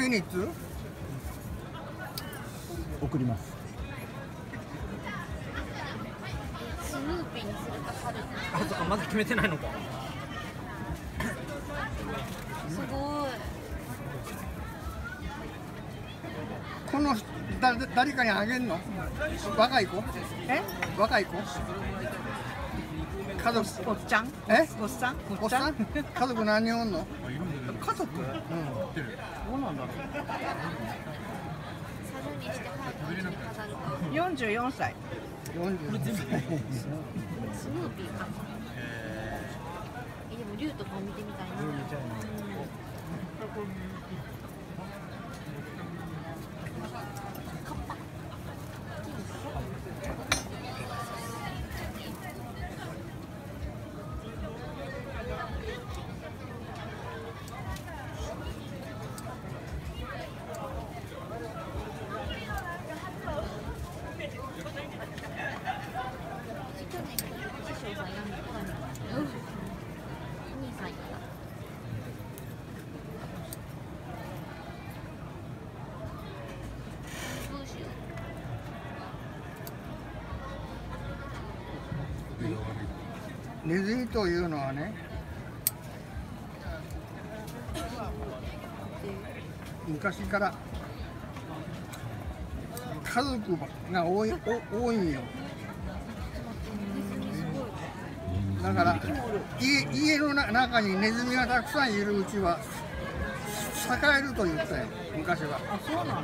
次にいつ送ります。 スヌーピーにするかサルに。 あ、そっか、まだ決めてないのか。 すごい。 この誰かにあげんの？若い子？若い子？家族？ おっちゃん？おっさん？ おっさん？家族何人おんの？ 家族？どうなんだろう。 サルにしてハートに飾るか。 44歳。 40。 スヌーピーか。でも竜とかを見てみたいな。 ネズミというのはね、昔から家族が多いんよ。だから家の中にネズミがたくさんいるうちは栄えると言ったよ、昔は。 あ、そうなの？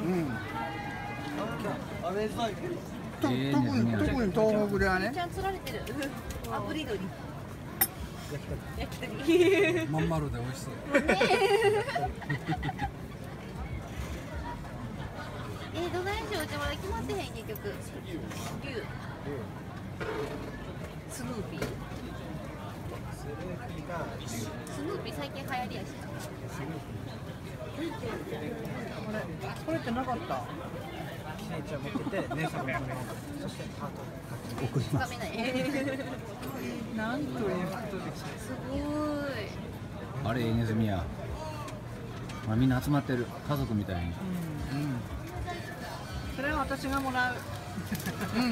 特に東北ではね。 ちゃん釣られてる。炙り鳥。焼き鳥。 まん丸で美味しそう。 どないしよう、うちまだ決まってへん結局。竜。スヌーピー。スヌーピー最近流行りやし。 これってなかった？ 姉ちゃん持ってて、姉さんがそしてハート送ります。 食べない。 なんと。 すごい。 あれネズミや。まあみんな集まってる家族みたいに。 それは私がもらう。 私スヌ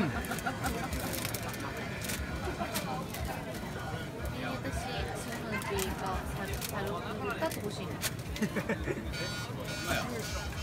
ーピーかサル歌ってほしいな。